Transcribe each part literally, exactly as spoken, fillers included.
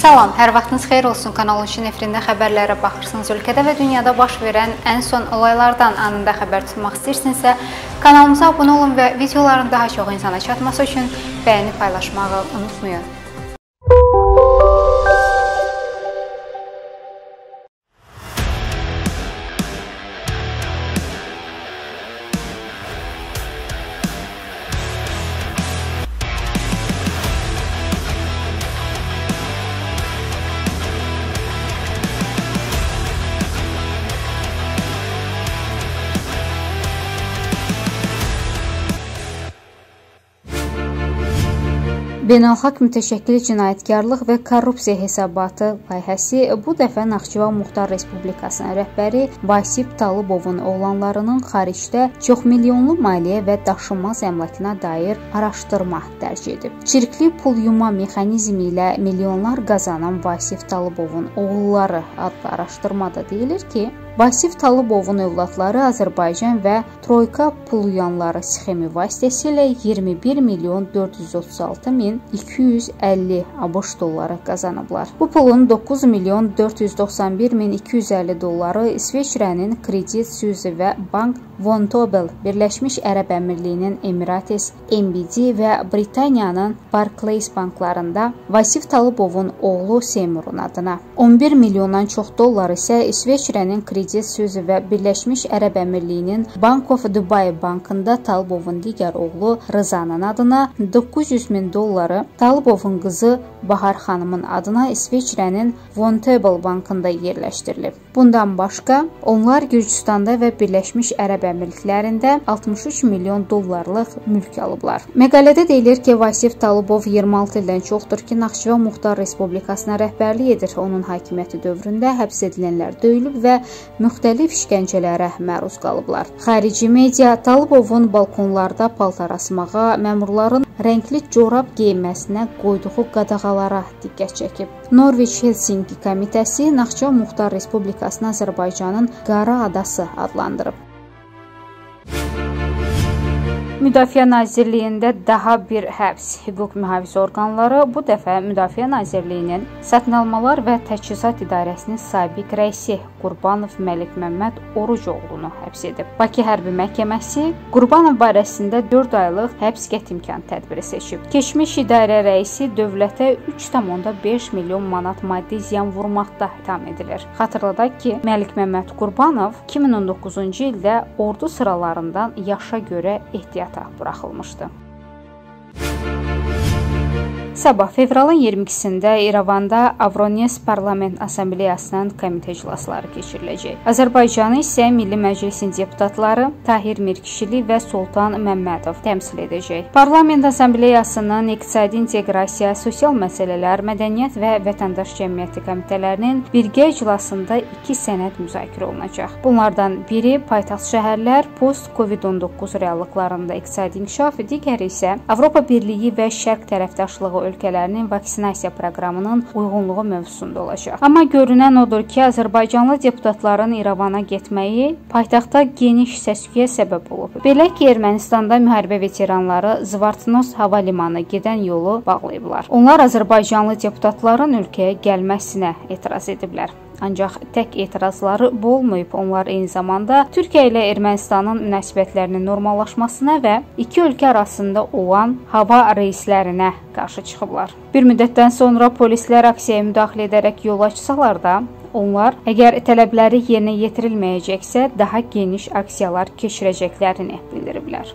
Salam, hər vaxtınız xeyir olsun. Kanalın şin efirində xəbərlərə baxırsınız. Ölkədə və dünyada baş verən ən son olaylardan anında xəbər tutmaq istəyirsinizsə, kanalımıza abunə olun və videoların daha çox insana çatması üçün bəyəni paylaşmağı unutmayın. Beynəlxalq Mütəşəkkil Cinayətkarlıq və Korrupsiya Hesabatı layihəsi bu dəfə Naxçıvan Muxtar Respublikasının rəhbəri Vasif Talıbovun oğlanlarının xaricdə çoxmilyonlu maliyyə və daşınmaz əmlakına dair araşdırma dərc edib. Çirkli pul yuma mexanizmi ilə milyonlar qazanan Vasif Talıbovun oğulları adlı araşdırmada deyilir ki, Vasif Talıbovun övladları Azərbaycan və Troyka puluyanları sxemi vasitəsilə iyirmi bir milyon dörd yüz otuz altı min iki yüz əlli ABŞ dolları qazanıblar. Bu pulun doqquz milyon dörd yüz doxsan bir min iki yüz əlli dolları İsveçrənin Kredit Suisse və Bank Vontobel, Birləşmiş Ərəb Əmirlikliyinin Emirates M B D və Britaniyanın Barclays banklarında Vasif Talıbovun oğlu Seymurun adına, on bir milyondan çox dollar isə İsveçrənin Kredit Suisse və Birləşmiş Ərəb Əmirlikliyinin Bank of Dubai bankında Talıbovun digər oğlu Rızanın adına, doqquz yüz min dolları Talıbovun qızı Bahar xanımın adına İsveçrənin Vontobel bankında yerləşdirilib. Bundan başqa, onlar Gürcüstanda və Birləşmiş Ərəb Əmirliklərində altmış üç milyon dollarlıq mülk alıblar. Məqalədə deyilir ki, Vasif Talıbov iyirmi altı ildən çoxdur ki, Naxçıvan Muxtar Respublikasına rəhbərlik edir. Onun hakimiyyəti dövründə həbs edilənlər döyülüb və müxtəlif işgəncələrə məruz qalıblar. Xarici media Talıbovun balkonlarda paltar asmağa, məmurların rəngli corab geyinməsinə qoyduğu qadağalara diqqət çəkib. Norveç-Helsinki komitəsi Naxçıvan Muxtar Respublikasını Azərbaycanın Qara Adası adlandırıb. Müdafiə Nazirliyində daha bir həbs. Hüquq mühafizə orqanları bu dəfə Müdafiə Nazirliyinin Satın almalar və Təchizat İdarəsinin sabiq rəisi Qurbanov Məlik Məmməd Orucoğlunu həbs edib. Bakı Hərbi Məhkəməsi Qurbanov barəsində dörd aylıq həbs qəti imkan tədbiri seçib. Keçmiş idarə rəisi dövlətə üç tam beş milyon manat maddi ziyan vurmaqda ittiham edilir. Xatırladaq ki, Məlik Məmməd Qurbanov iki min on doqquzuncu ildə ordu sıralarından yaşa görə ehtiyat buraxılmışdı. Sabah fevralın iyirmi ikisində İrəvanda Avrones Parlament Assambleyasının komitə iclasları keçiriləcək. Azərbaycanı isə Milli Məclisin deputatları Tahir Mirkişili və Sultan Məmmədov təmsil edəcək. Parlament Assambleyasının İqtisadi İnteqrasiya, Sosial Məsələlər, Mədəniyyət və Vətəndaş Cəmiyyəti komitələrinin birgə iclasında iki sənəd müzakirə olunacaq. Bunlardan biri paytaxt şəhərlər post-Covid on doqquz reallıqlarında iqtisadi inkişaf, digəri isə Avropa Birliyi və Şərq tərəfdaşlığı ölkələrinin vaksinasiya proqramının uyğunluğu mövzusunda olacaq. Amma görünən odur ki, Azərbaycanlı deputatların İrəvana getməyi paytaxtda geniş səs-küyə səbəb olub. Belə ki, Ermənistanda müharibə veteranları Zvartnos hava limanına gedən yolu bağlayıblar. Onlar Azərbaycanlı deputatların ölkəyə gəlməsinə etiraz ediblər. Ancaq tək etirazları bu olmayıb. Onlar eyni zamanda Türkiyə ilə Ermənistanın münasibətlərinin normallaşmasına və iki ölkə arasında olan hava reyslərinə qarşı çıxıblar. Bir müddətdən sonra polislər aksiyaya müdaxilə edərək yol açsalar da, onlar əgər tələbləri yerinə yetirilməyəcəksə, daha geniş aksiyalar keçirəcəklərini bildiriblər.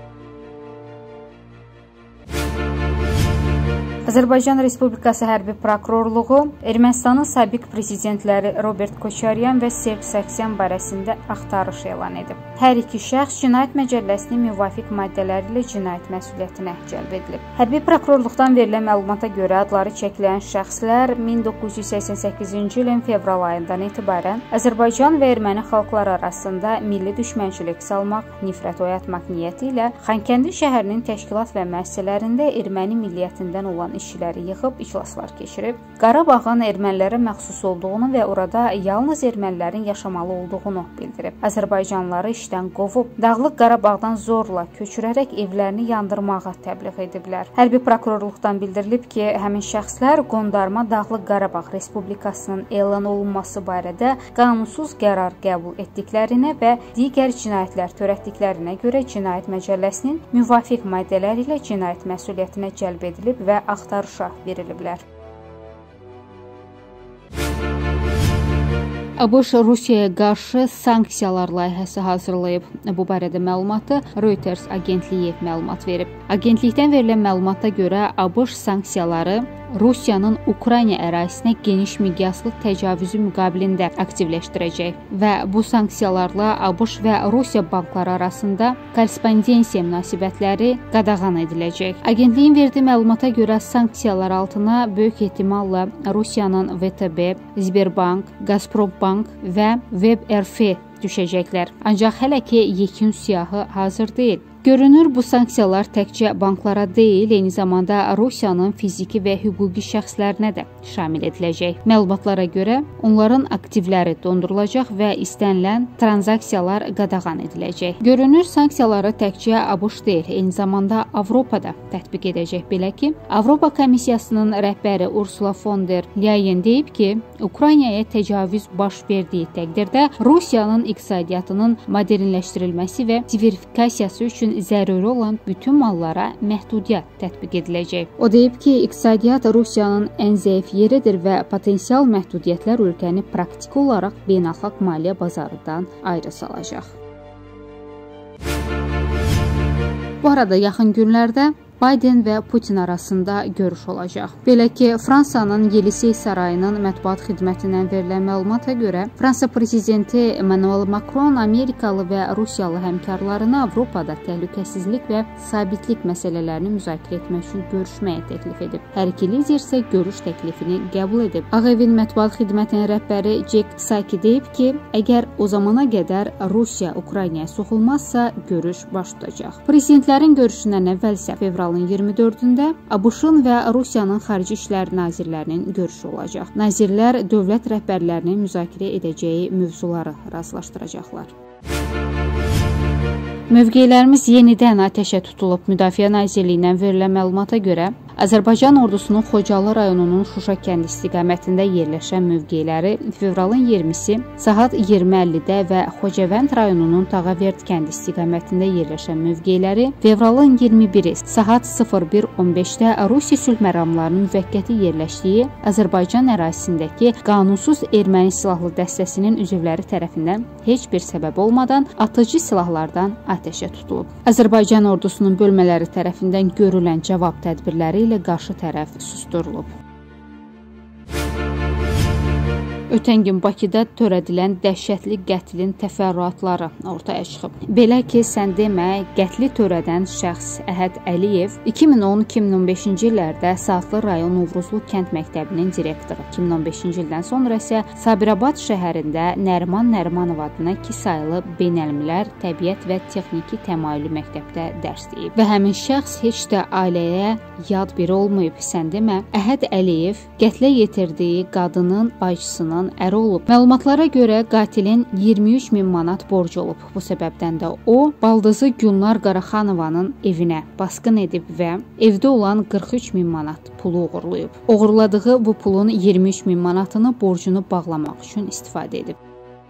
Azərbaycan Respublikası Hərbi Prokurorluğu Ermənistanın sabiq prezidentləri Robert Koçaryan və Serj Sarkisyan barəsində axtarış elan edib. Hər iki şəxs Cinayət Məcəlləsinin müvafiq maddələri ilə cinayət məsuliyyətinə cəlb edilib. Hərbi prokurorluqdan verilən məlumata görə adları çəkilən şəxslər min doqquz yüz səksən səkkizinci ilin fevral ayından etibarən Azərbaycan və erməni xalqları arasında milli düşmənçilik salmaq, nifrət oyatmaq niyyəti ilə Xankəndi şəhərinin təşkilat və müəssisələrində erməni milliyyətindən olan işçiləri yığıb iclaslar keçirib, Qarabağın ermənilərə məxsus olduğunu və orada yalnız ermənilərin yaşamalı olduğunu bildirib. Azərbaycanlıları iştirak işdən qovub, Dağlıq Qarabağdan zorla köçürərək evlərini yandırmağa təbliğ ediblər. Hərbi prokurorluqdan bildirilib ki, həmin şəxslər qondarma Dağlıq Qarabağ Respublikasının elan olunması barədə qanunsuz qərar qəbul etdiklərinə və digər cinayətlər törətdiklərinə görə Cinayət Məcəlləsinin müvafiq maddələri ilə cinayət məsuliyyətinə cəlb edilib və axtarışa veriliblər. ABŞ Rusiyaya qarşı sanksiyalar layihəsi hazırlayıb. Bu barədə məlumatı Reuters agentliyi məlumat verib. Agentlikdən verilən məlumata görə ABŞ sanksiyaları Rusiyanın Ukrayna ərazisinə geniş miqyaslı təcavüzü müqabilində aktivləşdirəcək və bu sanksiyalarla ABŞ və Rusiya bankları arasında korrespondensiya münasibətləri qadağan ediləcək. Agentliyin verdiyi məlumata görə sanksiyalar altına böyük ehtimalla Rusiyanın V T B, Sberbank, Gazprombank və WebRF düşəcəklər. Ancaq hələ ki yekun siyahı hazır deyil. Görünür, bu sanksiyalar təkcə banklara deyil, eyni zamanda Rusiyanın fiziki və hüquqi şəxslərinə də şamil ediləcək. Məlumatlara görə onların aktivləri dondurulacaq və istənilən tranzaksiyalar qadağan ediləcək. Görünür, sanksiyaları təkcə ABŞ deyil, eyni zamanda Avropada tətbiq edəcək. Belə ki, Avropa Komissiyasının rəhbəri Ursula von der Leyen deyib ki, Ukraynaya təcavüz baş verdiyi təqdirdə Rusiyanın iqtisadiyyatının modernləşdirilməsi və diversifikasiyası üçün zəruri olan bütün mallara məhdudiyyət tətbiq ediləcək. O deyib ki, iqtisadiyyat Rusiyanın ən zəif yeridir və potensial məhdudiyyətlər ölkəni praktiki olaraq beynəlxalq maliyyə bazarından ayrı salacaq. Bu arada yaxın günlərdə Biden və Putin arasında görüş olacaq. Belə ki, Fransanın Yelisey sarayının mətbuat xidmətindən verilən məlumata görə Fransa prezidenti Emmanuel Macron Amerikalı və Rusiyalı həmkarlarını Avropada təhlükəsizlik və sabitlik məsələlərini müzakirə etmək üçün görüşməyə təklif edib. Hər iki lider isə görüş təklifini qəbul edib. Ağ Evin mətbuat xidmətinin rəhbəri Jack Psaki deyib ki, əgər o zamana qədər Rusiya Ukraynaya soxulmazsa görüş baş tutacaq. Prezidentlərin görüşündən əvvəl isə fevral iyirmi dördündə ABŞ-ın və Rusiyanın xarici işlər nazirlərinin görüşü olacaq. Nazirlər dövlət rəhbərlərinin müzakirə edəcəyi mövzuları razılaşdıracaqlar. Mövqelərimiz yenidən atəşə tutulub. Müdafiə Nazirliyindən verilən məlumata görə Azərbaycan ordusunun Xocalı rayonunun Şuşa kəndi istiqamətində yerləşən mövqeləri fevralın iyirmisi saat iyirmi əllidə və Xocavənd rayonunun Tağaverd kəndi istiqamətində yerləşən mövqeləri fevralın iyirmi biri saat sıfır bir on beşdə Rusiya sülh məramlarının müvəqqəti yerləşdiyi Azərbaycan ərazisindəki qanunsuz erməni silahlı dəstəsinin üzvləri tərəfindən heç bir səbəb olmadan atıcı silahlardan atəşə tutulub. Azərbaycan ordusunun bölmələri tərəfindən görülən cavab tədbirləri ilə qarşı tərəf susdurulub. Ötən gün Bakıda törədilən dəhşətli qətlin təfərrüatları ortaya çıxıb. Belə ki, sən demə, qətli törədən şəxs Əhəd Əliyev iki min on iki min on beşinci illərdə Saatlı rayon Novruzlu kənd məktəbinin direktoru. iki min on beşinci ildən sonra isə Sabirabad şəhərində Nəriman Nərimanov adına iki saylı beynəlmiləl təbiət və texniki təmayüllü məktəbdə dərs deyib. Və həmin şəxs heç də ailəyə yad biri olmayıb. Sən demə, Əhəd Əliyev qətlə yetirdiyi qadının bacısının əri olub. Məlumatlara görə qatilin iyirmi üç min manat borcu olub. Bu səbəbdən də o, baldızı Gülnar Qaraxanovanın evinə basqın edib və evdə olan qırx üç min manat pulu uğurlayıb. Uğurladığı bu pulun iyirmi üç min manatını borcunu bağlamaq üçün istifadə edib.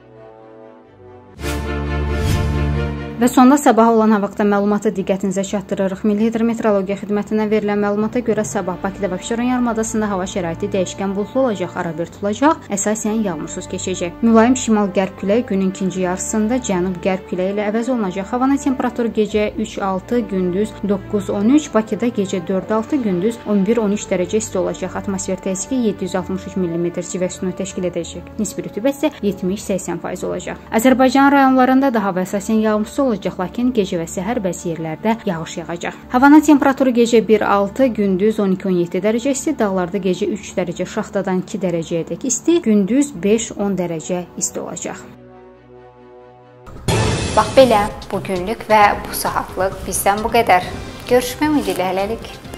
Və sonda sabah olan hava məlumatı diqqətinizə çatdırırıq. Milli Hidrometeorologiya Xidmətindən verilən məlumata görə sabah Bakıda və Abşeron yarımadasında hava şəraiti dəyişkən buludlu olacaq, arabir tutulacaq, əsasən yağmursuz keçəcək. Mülayim şimal-qərb küləyi günün ikinci yarısında cənub-qərb küləyi ilə əvəz olunacaq. Havanın temperaturu gecə üç altı, gündüz doqquz on üç, Bakıda gecə dörd altı, gündüz on bir on üç dərəcə isti olacaq. Atmosfer təzyiqi yeddi yüz altmış üç millimetr civə sütunu təşkil edəcək. Nisbi rütubət isə yetmiş səksən faiz olacaq. Azərbaycan rayonlarında da hava əsasən yağmursuz olacaq, lakin gecə və səhər bəzi yerlərdə yağış yağacaq. Havanın temperaturu gecə bir altı, gündüz on iki on yeddi dərəcə isti, dağlarda gecə üç dərəcə, şaxtadan iki dərəcəyədək isti, gündüz beş on dərəcə isti olacaq. Bax belə, bugünlük və bu saatlıq bizdən bu qədər. Görüşmək ümidi ilə hələlik.